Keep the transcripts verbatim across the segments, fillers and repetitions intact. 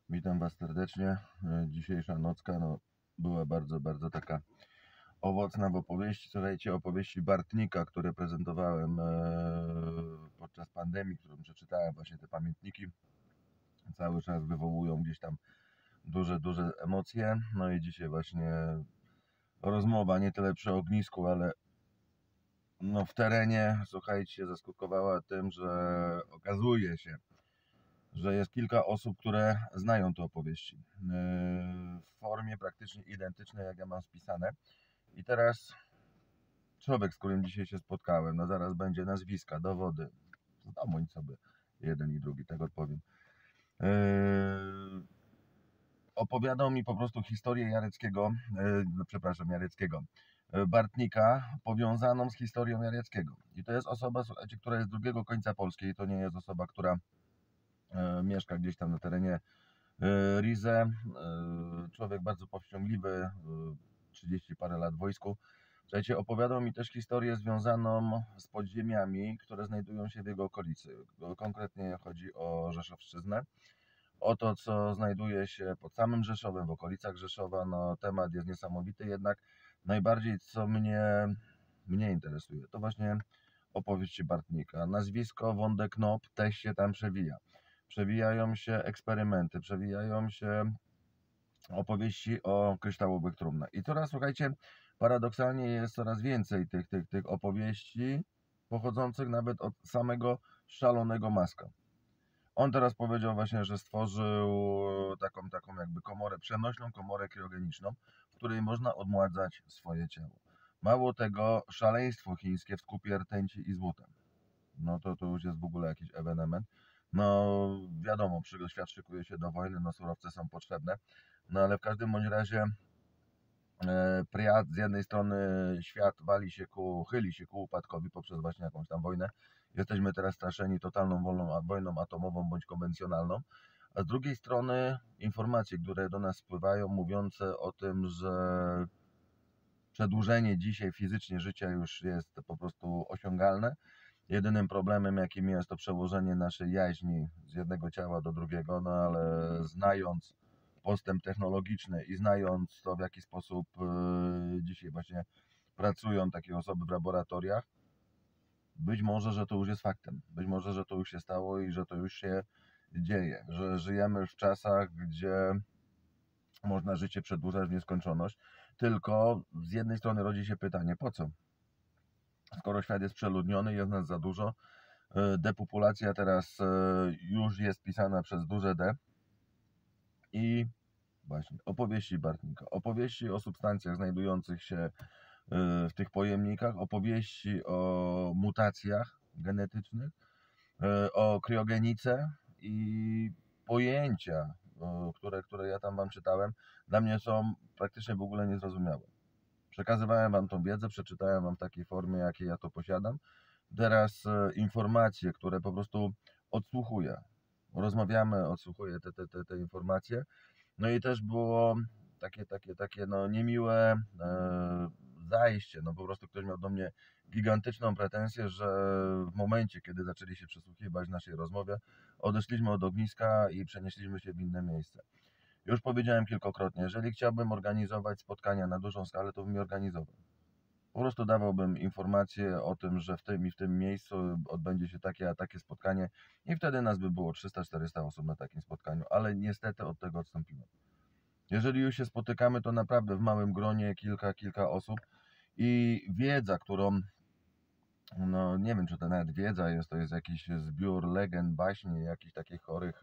Witam Was serdecznie. E, Dzisiejsza nocka no, była bardzo, bardzo taka owocna w opowieści. Słuchajcie, opowieści Bartnika, które prezentowałem e, podczas pandemii, którą przeczytałem, właśnie te pamiętniki cały czas wywołują gdzieś tam duże, duże emocje. No i dzisiaj właśnie rozmowa nie tyle przy ognisku, ale no, w terenie, słuchajcie, zaskutkowała tym, że okazuje się, że jest kilka osób, które znają te opowieści yy, w formie praktycznie identycznej, jak ja mam spisane. I teraz człowiek, z którym dzisiaj się spotkałem, no zaraz będzie nazwiska, dowody, zdobądź sobie jeden i drugi, tak odpowiem. Yy, opowiadał mi po prostu historię Jareckiego, yy, no, przepraszam, Jareckiego, yy, Bartnika, powiązaną z historią Jareckiego. I to jest osoba, słuchajcie, która jest z drugiego końca Polski, to nie jest osoba, która yy, mieszka gdzieś tam na terenie Rize, człowiek bardzo powściągliwy, trzydzieści parę lat w wojsku. Słuchajcie, opowiadał mi też historię związaną z podziemiami, które znajdują się w jego okolicy. Konkretnie chodzi o Rzeszowszczyznę, o to, co znajduje się pod samym Rzeszowem, w okolicach Rzeszowa. No, temat jest niesamowity, jednak najbardziej, co mnie, mnie interesuje, to właśnie opowieści Bartnika. Nazwisko Wądek-Knop też się tam przewija. Przewijają się eksperymenty, przewijają się opowieści o kryształowych trumnach. I coraz, słuchajcie, paradoksalnie jest coraz więcej tych, tych, tych opowieści pochodzących nawet od samego szalonego Maska. On teraz powiedział właśnie, że stworzył taką, taką jakby komorę, przenośną komorę kriogeniczną, w której można odmładzać swoje ciało. Mało tego, szaleństwo chińskie w skupie rtęci i złota. No to, to już jest w ogóle jakiś ewenement. No wiadomo, świat szykuje się do wojny, no surowce są potrzebne, no ale w każdym bądź razie e, Priad z jednej strony świat wali się ku, chyli się ku upadkowi poprzez właśnie jakąś tam wojnę. Jesteśmy teraz straszeni totalną wolną, wojną atomową bądź konwencjonalną, a z drugiej strony informacje, które do nas spływają, mówiące o tym, że przedłużenie dzisiaj fizycznie życia już jest po prostu osiągalne. Jedynym problemem, jakim jest, to przełożenie naszej jaźni z jednego ciała do drugiego, no ale znając postęp technologiczny i znając to, w jaki sposób yy, dzisiaj właśnie pracują takie osoby w laboratoriach, być może, że to już jest faktem. Być może, że to już się stało i że to już się dzieje. Że żyjemy w czasach, gdzie można życie przedłużać w nieskończoność. Tylko z jednej strony rodzi się pytanie, po co? Skoro świat jest przeludniony, jest nas za dużo, depopulacja teraz już jest pisana przez duże D i właśnie opowieści Bartnika, opowieści o substancjach znajdujących się w tych pojemnikach, opowieści o mutacjach genetycznych, o kriogenice i pojęcia, które, które ja tam wam czytałem, dla mnie są praktycznie w ogóle niezrozumiałe. Przekazywałem wam tą wiedzę, przeczytałem wam w takiej formie, jakiej ja to posiadam. Teraz informacje, które po prostu odsłuchuję. Rozmawiamy, odsłuchuję te, te, te, te informacje. No i też było takie, takie, takie no niemiłe e, zajście. No po prostu ktoś miał do mnie gigantyczną pretensję, że w momencie, kiedy zaczęli się przysłuchiwać naszej rozmowie, odeszliśmy od ogniska i przenieśliśmy się w inne miejsce. Już powiedziałem kilkakrotnie, jeżeli chciałbym organizować spotkania na dużą skalę, to bym je organizował. Po prostu dawałbym informacje o tym, że w tym i w tym miejscu odbędzie się takie a takie spotkanie i wtedy nas by było trzysta czterysta osób na takim spotkaniu, ale niestety od tego odstąpiłem. Jeżeli już się spotykamy, to naprawdę w małym gronie kilka, kilka osób i wiedza, którą, no nie wiem, czy to nawet wiedza jest, to jest jakiś zbiór legend, baśni, jakichś takich chorych,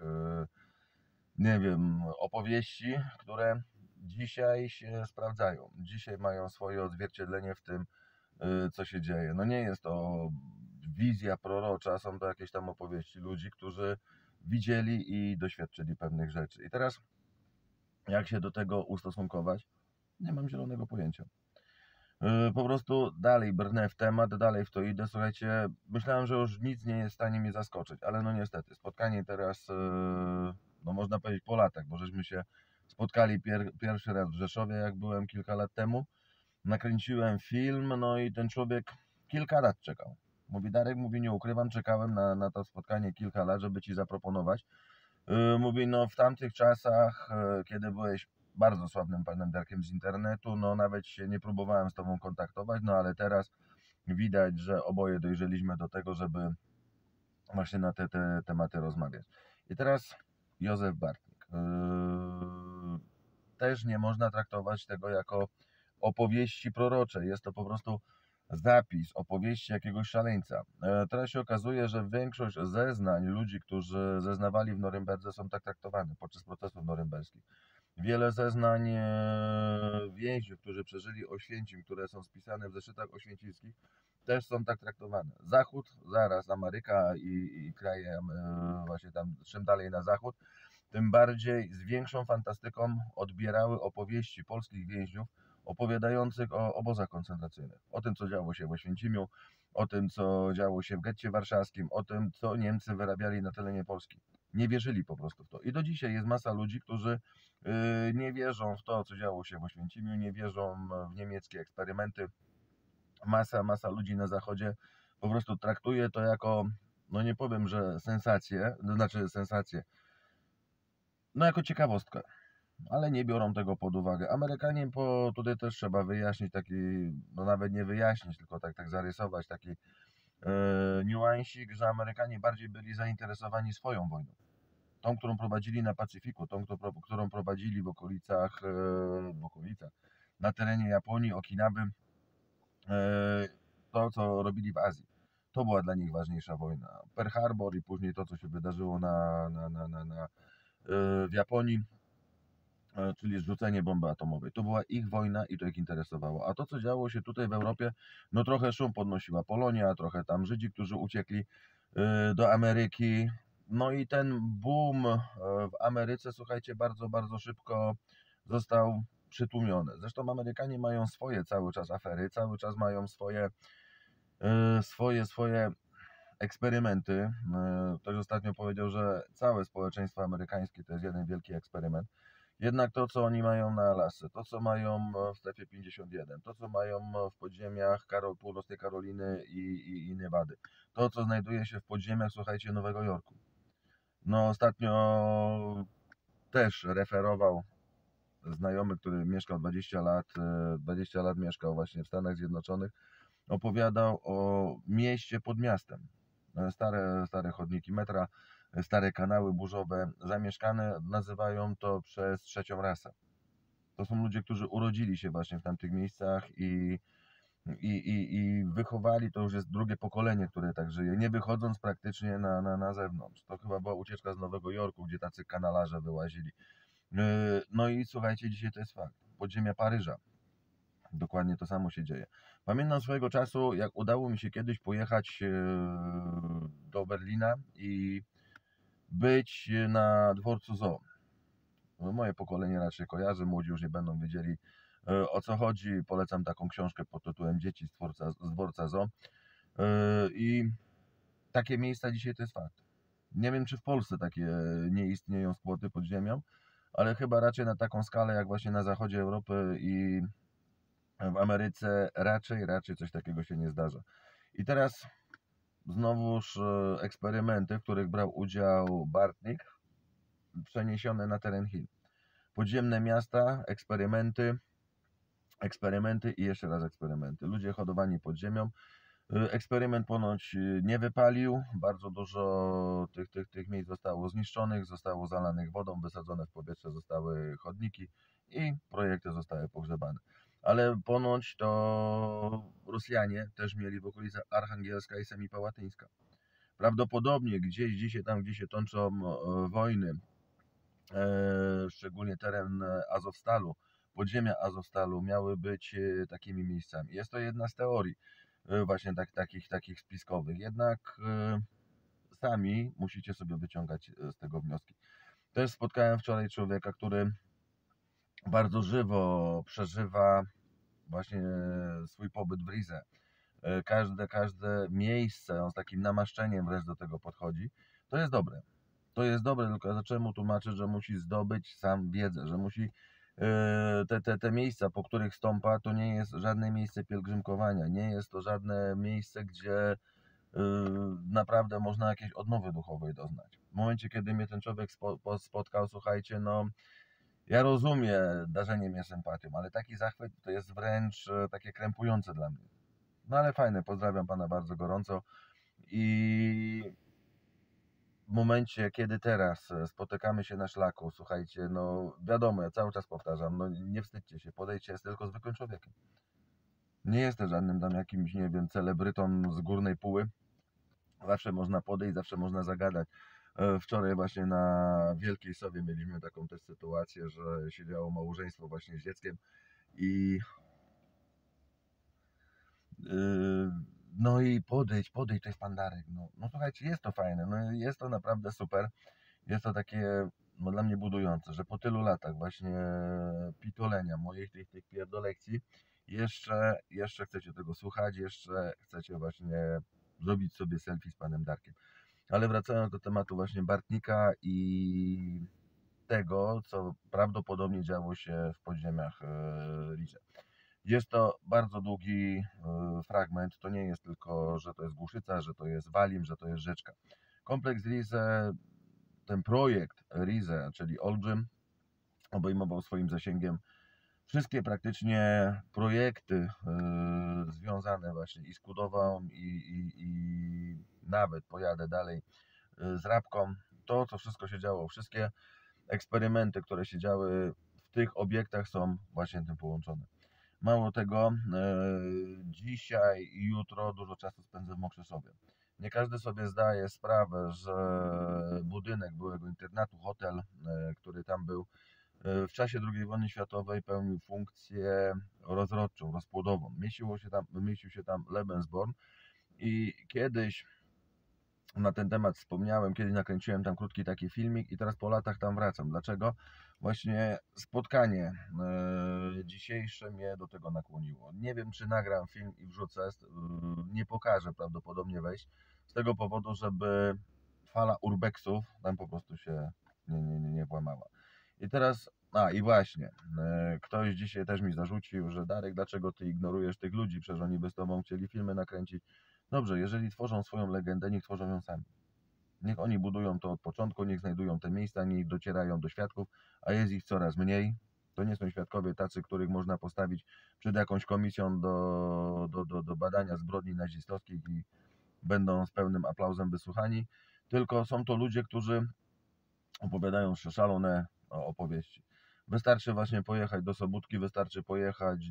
nie wiem, opowieści, które dzisiaj się sprawdzają. Dzisiaj mają swoje odzwierciedlenie w tym, co się dzieje. No nie jest to wizja prorocza, są to jakieś tam opowieści ludzi, którzy widzieli i doświadczyli pewnych rzeczy. I teraz jak się do tego ustosunkować? Nie mam zielonego pojęcia. Po prostu dalej brnę w temat, dalej w to idę. Słuchajcie, myślałem, że już nic nie jest w stanie mnie zaskoczyć, ale no niestety, spotkanie teraz, no można powiedzieć po latach, bo żeśmy się spotkali pier pierwszy raz w Rzeszowie, jak byłem kilka lat temu. Nakręciłem film, no i ten człowiek kilka lat czekał. Mówi, Darek, mówi, nie ukrywam, czekałem na, na to spotkanie kilka lat, żeby ci zaproponować. Yy, mówi, no w tamtych czasach, yy, kiedy byłeś bardzo sławnym panem Darkiem z internetu, no nawet się nie próbowałem z tobą kontaktować, no ale teraz widać, że oboje dojrzeliśmy do tego, żeby właśnie na te, te tematy rozmawiać. I teraz Józef Bartnik. Yy, też nie można traktować tego jako opowieści prorocze. Jest to po prostu zapis opowieści jakiegoś szaleńca. E, Teraz się okazuje, że większość zeznań ludzi, którzy zeznawali w Norymberdze, są tak traktowane podczas procesów norymberskich. Wiele zeznań e, więźniów, którzy przeżyli Oświęcim, które są spisane w zeszytach oświęcińskich, też są tak traktowane. Zachód, zaraz Ameryka i, i kraje e, właśnie tam, czym dalej na zachód, tym bardziej z większą fantastyką odbierały opowieści polskich więźniów opowiadających o obozach koncentracyjnych, o tym, co działo się w Oświęcimiu, o tym, co działo się w getcie warszawskim, o tym, co Niemcy wyrabiali na terenie Polski. Nie wierzyli po prostu w to. I do dzisiaj jest masa ludzi, którzy yy, nie wierzą w to, co działo się w Oświęcimiu, nie wierzą w niemieckie eksperymenty. Masa, masa ludzi na zachodzie po prostu traktuje to jako, no nie powiem, że sensację, to znaczy sensację, no jako ciekawostkę, ale nie biorą tego pod uwagę. Amerykanie, po, tutaj też trzeba wyjaśnić taki, no nawet nie wyjaśnić, tylko tak, tak zarysować taki e, niuansik, że Amerykanie bardziej byli zainteresowani swoją wojną. Tą, którą prowadzili na Pacyfiku, tą, którą prowadzili w okolicach, e, w okolicach, na terenie Japonii, Okinawy, e, to, co robili w Azji. To była dla nich ważniejsza wojna. Pearl Harbor i później to, co się wydarzyło na, na, na, na, na, e, w Japonii, czyli zrzucenie bomby atomowej. To była ich wojna i to ich interesowało. A to, co działo się tutaj w Europie, no trochę szum podnosiła Polonia, trochę tam Żydzi, którzy uciekli do Ameryki. No i ten boom w Ameryce, słuchajcie, bardzo, bardzo szybko został przytłumiony. Zresztą Amerykanie mają swoje cały czas afery, cały czas mają swoje, swoje, swoje eksperymenty. Ktoś ostatnio powiedział, że całe społeczeństwo amerykańskie to jest jeden wielki eksperyment. Jednak to, co oni mają na Alasce, to, co mają w strefie pięćdziesiąt jeden, to, co mają w podziemiach Karol, północnej Karoliny i, i, i Nevady, to, co znajduje się w podziemiach, słuchajcie, Nowego Jorku. No ostatnio też referował znajomy, który mieszkał dwadzieścia lat, dwadzieścia lat mieszkał właśnie w Stanach Zjednoczonych, opowiadał o mieście pod miastem. Stare, stare chodniki metra, stare kanały burzowe, zamieszkane, nazywają to przez trzecią rasę. To są ludzie, którzy urodzili się właśnie w tamtych miejscach i, i, i, i wychowali, to już jest drugie pokolenie, które tak żyje, nie wychodząc praktycznie na, na, na zewnątrz. To chyba była ucieczka z Nowego Jorku, gdzie tacy kanalarze wyłazili. No i słuchajcie, dzisiaj to jest fakt. Podziemia Paryża. Dokładnie to samo się dzieje. Pamiętam swojego czasu, jak udało mi się kiedyś pojechać do Berlina i być na dworcu Zoo. Moje pokolenie raczej kojarzy, młodzi już nie będą wiedzieli, o co chodzi. Polecam taką książkę pod tytułem Dzieci z dworca, z dworca Zoo. I takie miejsca dzisiaj to jest fakt. Nie wiem, czy w Polsce takie nie istnieją skłoty pod ziemią, ale chyba raczej na taką skalę, jak właśnie na zachodzie Europy i w Ameryce raczej, raczej coś takiego się nie zdarza. I teraz znowuż eksperymenty, w których brał udział Bartnik, przeniesione na teren Chin. Podziemne miasta, eksperymenty, eksperymenty i jeszcze raz eksperymenty. Ludzie hodowani pod ziemią. Eksperyment ponoć nie wypalił, bardzo dużo tych, tych, tych miejsc zostało zniszczonych, zostało zalanych wodą, wysadzone w powietrze zostały chodniki i projekty zostały pogrzebane. Ale ponoć to Rosjanie też mieli w okolicach Archangielska i Semipałatyńska. Prawdopodobnie gdzieś dzisiaj tam, gdzie się toczą wojny, e, szczególnie teren Azowstalu, podziemia Azowstalu miały być takimi miejscami. Jest to jedna z teorii właśnie tak, takich, takich spiskowych. Jednak y, sami musicie sobie wyciągać z tego wnioski. Też spotkałem wczoraj człowieka, który bardzo żywo przeżywa właśnie swój pobyt w Rize. Każde, każde miejsce, on z takim namaszczeniem wręcz do tego podchodzi. To jest dobre. To jest dobre, tylko ja zacząłem mu tłumaczyć, że musi zdobyć sam wiedzę, że musi te, te, te miejsca, po których stąpa, to nie jest żadne miejsce pielgrzymkowania, nie jest to żadne miejsce, gdzie naprawdę można jakiejś odnowy duchowej doznać. w momencie, kiedy mnie ten człowiek spo, po- spotkał, słuchajcie, no ja rozumiem darzenie mnie sympatią, ale taki zachwyt to jest wręcz e, takie krępujące dla mnie. No ale fajne, pozdrawiam pana bardzo gorąco i w momencie, kiedy teraz e, spotykamy się na szlaku, słuchajcie, no wiadomo, ja cały czas powtarzam, no nie wstydźcie się, podejdźcie, jest tylko zwykłym człowiekiem. Nie jestem żadnym tam jakimś, nie wiem, celebrytą z górnej póły. Zawsze można podejść, zawsze można zagadać. E, Wczoraj właśnie na Wielkiej Sowie mieliśmy taką też sytuację, że siedziało małżeństwo właśnie z dzieckiem i yy, no i podejdź, podejdź, to jest pan Darek. No, no słuchajcie, jest to fajne, no jest to naprawdę super. Jest to takie no, dla mnie budujące, że po tylu latach właśnie pitolenia moich tych, tych pierdolekcji jeszcze, jeszcze chcecie tego słuchać, jeszcze chcecie właśnie zrobić sobie selfie z panem Darkiem. Ale wracając do tematu właśnie Bartnika i tego, co prawdopodobnie działo się w podziemiach e, Rize. Jest to bardzo długi e, fragment, to nie jest tylko, że to jest Głuszyca, że to jest Walim, że to jest rzeczka. Kompleks Rize, ten projekt Rize, czyli Olbrzym, obejmował swoim zasięgiem wszystkie praktycznie projekty e, związane właśnie i z Kudową i, i, i nawet pojadę dalej e, z Rabką. To, co wszystko się działo, wszystkie eksperymenty, które się działy w tych obiektach są właśnie tym połączone. Mało tego, e, dzisiaj i jutro dużo czasu spędzę w Mokrzeszowie. Nie każdy sobie zdaje sprawę, że budynek byłego internatu, hotel, e, który tam był, e, w czasie drugiej wojny światowej pełnił funkcję rozrodczą, rozpłodową. Mieściło się tam, mieścił się tam Lebensborn i kiedyś na ten temat wspomniałem, kiedy nakręciłem tam krótki taki filmik i teraz po latach tam wracam. Dlaczego? Właśnie spotkanie e, dzisiejsze mnie do tego nakłoniło. Nie wiem, czy nagram film i wrzucę, e, nie pokażę prawdopodobnie wejść, z tego powodu, żeby fala urbexów tam po prostu się nie, nie, nie, nie włamała. I teraz, a i właśnie, e, ktoś dzisiaj też mi zarzucił, że Darek, dlaczego ty ignorujesz tych ludzi, przecież oni by z tobą chcieli filmy nakręcić. Dobrze, jeżeli tworzą swoją legendę, niech tworzą ją sami. Niech oni budują to od początku, niech znajdują te miejsca, niech docierają do świadków, a jest ich coraz mniej. To nie są świadkowie tacy, których można postawić przed jakąś komisją do, do, do, do badania zbrodni nazistowskich i będą z pełnym aplauzem wysłuchani, tylko są to ludzie, którzy opowiadają szalone opowieści. Wystarczy właśnie pojechać do Sobótki, wystarczy pojechać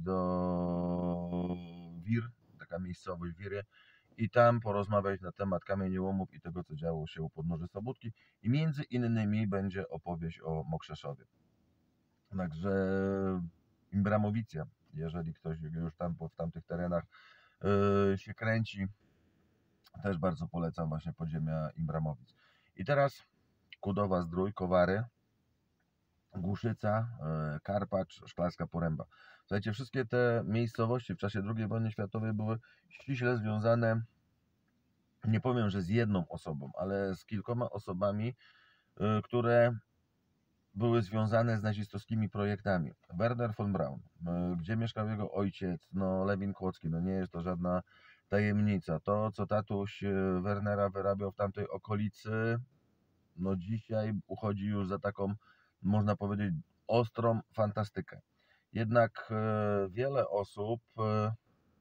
do Wir, taka miejscowość Wiry, i tam porozmawiać na temat kamieniołomów i tego, co działo się u podnóży Sobótki. I między innymi będzie opowieść o Mokrzeszowie. Także Imbramowicja, jeżeli ktoś już tam w tamtych terenach yy, się kręci, też bardzo polecam właśnie podziemia Imbramowic. I teraz Kudowa Zdrój, Kowary, Głuszyca, yy, Karpacz, Szklarska Poręba. Słuchajcie, wszystkie te miejscowości w czasie drugiej wojny światowej były ściśle związane, nie powiem, że z jedną osobą, ale z kilkoma osobami, y, które były związane z nazistowskimi projektami. Werner von Braun, y, gdzie mieszkał jego ojciec, no Lewin Kłodzki, no nie jest to żadna tajemnica. To, co tatuś y, Wernera wyrabiał w tamtej okolicy, no dzisiaj uchodzi już za taką, można powiedzieć, ostrą fantastykę. Jednak y, wiele osób y,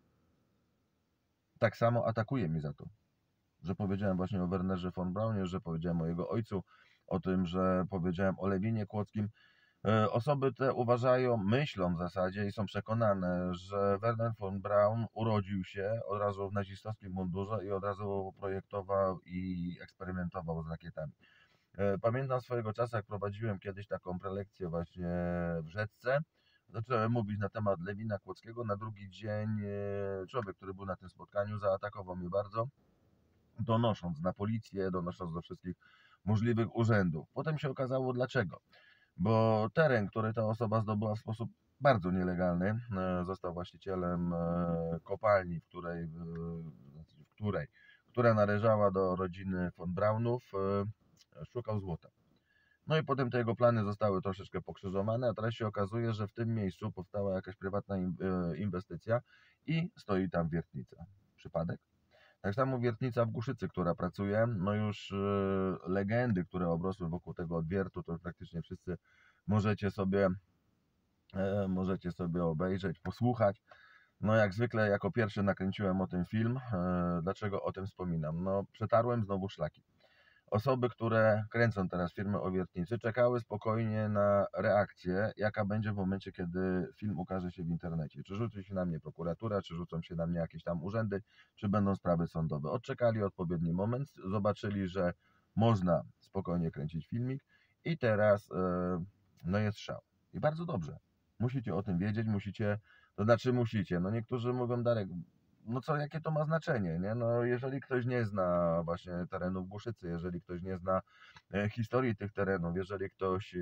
tak samo atakuje mi za to, że powiedziałem właśnie o Wernerze von Braunie, że powiedziałem o jego ojcu, o tym, że powiedziałem o Lewinie Kłodzkim. Osoby te uważają, myślą w zasadzie i są przekonane, że Werner von Braun urodził się od razu w nazistowskim mundurze i od razu projektował i eksperymentował z rakietami. Pamiętam swojego czasu, jak prowadziłem kiedyś taką prelekcję właśnie w Rzeczce, zacząłem mówić na temat Lewina Kłodzkiego. Na drugi dzień człowiek, który był na tym spotkaniu, zaatakował mnie bardzo, donosząc na policję, donosząc do wszystkich możliwych urzędów. Potem się okazało dlaczego. Bo teren, który ta osoba zdobyła w sposób bardzo nielegalny, został właścicielem kopalni, w której, w której która należała do rodziny von Braunów, szukał złota. No i potem te jego plany zostały troszeczkę pokrzyżowane, a teraz się okazuje, że w tym miejscu powstała jakaś prywatna inwestycja i stoi tam wiertnica. Przypadek? Tak samo wiertnica w Głuszycy, która pracuje, no już e, legendy, które obrosły wokół tego odwiertu, to praktycznie wszyscy możecie sobie, e, możecie sobie obejrzeć, posłuchać. No jak zwykle jako pierwszy nakręciłem o tym film. E, dlaczego o tym wspominam? No przetarłem znowu szlaki. Osoby, które kręcą teraz firmy o wiertnicy, czekały spokojnie na reakcję, jaka będzie w momencie, kiedy film ukaże się w internecie. Czy rzuci się na mnie prokuratura, czy rzucą się na mnie jakieś tam urzędy, czy będą sprawy sądowe. Odczekali odpowiedni moment, zobaczyli, że można spokojnie kręcić filmik i teraz e, no jest szał. I bardzo dobrze. Musicie o tym wiedzieć, musicie, to znaczy musicie. No niektórzy mówią, Darek, no co, jakie to ma znaczenie, nie? No jeżeli ktoś nie zna właśnie terenów Głuszycy, jeżeli ktoś nie zna e, historii tych terenów, jeżeli ktoś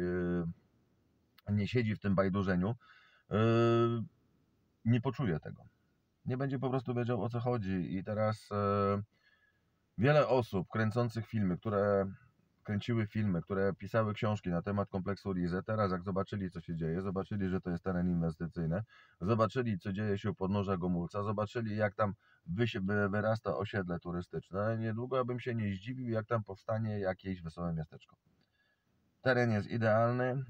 e, nie siedzi w tym bajdurzeniu, e, nie poczuje tego. Nie będzie po prostu wiedział, o co chodzi. I teraz e, wiele osób kręcących filmy, które kręciły filmy, które pisały książki na temat kompleksu Rize, teraz jak zobaczyli, co się dzieje, zobaczyli, że to jest teren inwestycyjny, zobaczyli, co dzieje się u podnóża Gomulca, zobaczyli, jak tam wyrasta osiedle turystyczne, niedługo ja bym się nie zdziwił, jak tam powstanie jakieś wesołe miasteczko. Teren jest idealny,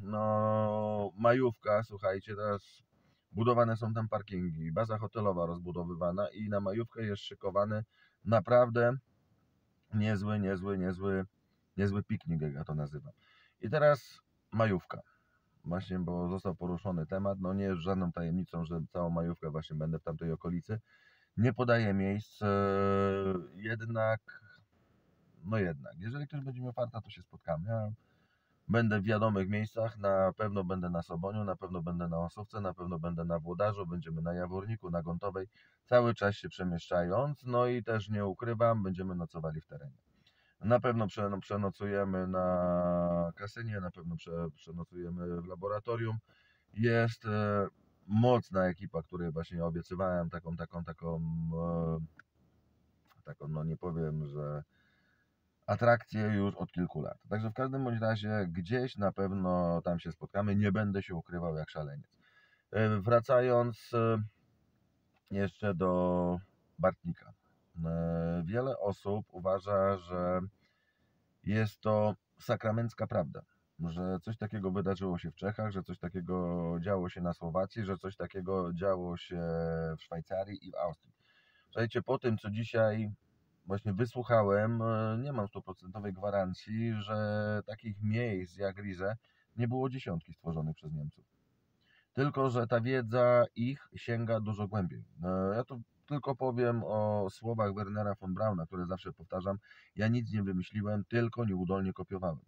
no majówka, słuchajcie, teraz budowane są tam parkingi, baza hotelowa rozbudowywana i na majówkę jest szykowany naprawdę niezły, niezły, niezły niezły piknik, jak ja to nazywam. I teraz majówka. Właśnie, bo został poruszony temat. No nie jest żadną tajemnicą, że całą majówkę właśnie będę w tamtej okolicy. Nie podaję miejsc, jednak, no jednak, jeżeli ktoś będzie miał farta, to się spotkamy. Ja będę w wiadomych miejscach, na pewno będę na Soboniu, na pewno będę na Osowce, na pewno będę na Włodarzu, będziemy na Jaworniku, na Gontowej, cały czas się przemieszczając, no i też nie ukrywam, będziemy nocowali w terenie. Na pewno przenocujemy na kasynie, na pewno przenocujemy w laboratorium. Jest e, mocna ekipa, której właśnie obiecywałem taką, taką, taką, e, taką, no nie powiem, że atrakcję już od kilku lat. Także w każdym bądź razie gdzieś na pewno tam się spotkamy, nie będę się ukrywał jak szaleniec. E, wracając e, jeszcze do Bartnika. E, wiele osób uważa, że jest to sakramencka prawda, że coś takiego wydarzyło się w Czechach, że coś takiego działo się na Słowacji, że coś takiego działo się w Szwajcarii i w Austrii. Słuchajcie, po tym, co dzisiaj właśnie wysłuchałem, nie mam stuprocentowej gwarancji, że takich miejsc jak Rize nie było dziesiątki stworzonych przez Niemców. Tylko że ta wiedza ich sięga dużo głębiej. Ja tu tylko powiem o słowach Wernera von Brauna, które zawsze powtarzam. Ja nic nie wymyśliłem, tylko nieudolnie kopiowałem.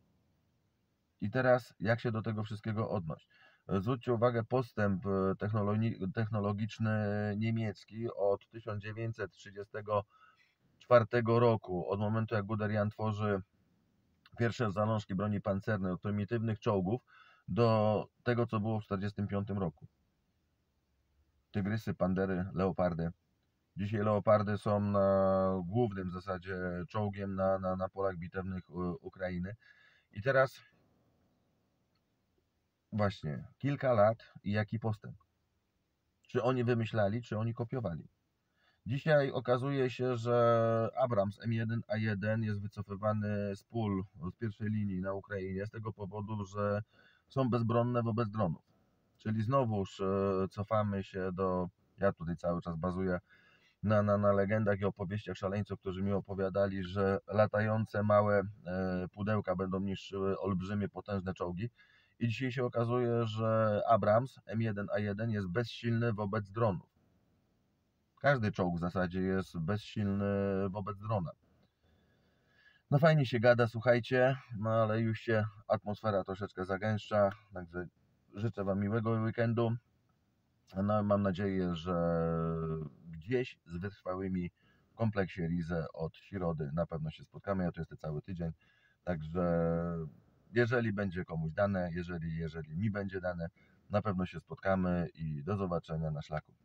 I teraz jak się do tego wszystkiego odnieść? Zwróćcie uwagę, postęp technologiczny niemiecki od tysiąc dziewięćset trzydziestego czwartego roku, od momentu jak Guderian tworzy pierwsze zalążki broni pancernej, od prymitywnych czołgów, do tego, co było w tysiąc dziewięćset czterdziestym piątym roku. Tygrysy, pandery, leopardy. Dzisiaj leopardy są na głównym w zasadzie czołgiem na, na, na polach bitewnych Ukrainy. I teraz właśnie kilka lat i jaki postęp? Czy oni wymyślali, czy oni kopiowali? Dzisiaj okazuje się, że Abrams M jeden A jeden jest wycofywany z pól, z pierwszej linii na Ukrainie z tego powodu, że są bezbronne wobec dronów. Czyli znowuż cofamy się do, ja tutaj cały czas bazuję na, na, na legendach i opowieściach szaleńców, którzy mi opowiadali, że latające małe pudełka będą niszczyły olbrzymie, potężne czołgi. I dzisiaj się okazuje, że Abrams M jeden A jeden jest bezsilny wobec dronów. Każdy czołg w zasadzie jest bezsilny wobec drona. No fajnie się gada, słuchajcie, no ale już się atmosfera troszeczkę zagęszcza, także życzę Wam miłego weekendu. No mam nadzieję, że gdzieś z wytrwałymi w kompleksie Rize od środy na pewno się spotkamy. Ja tu jestem cały tydzień, także jeżeli będzie komuś dane, jeżeli, jeżeli mi będzie dane, na pewno się spotkamy i do zobaczenia na szlaku.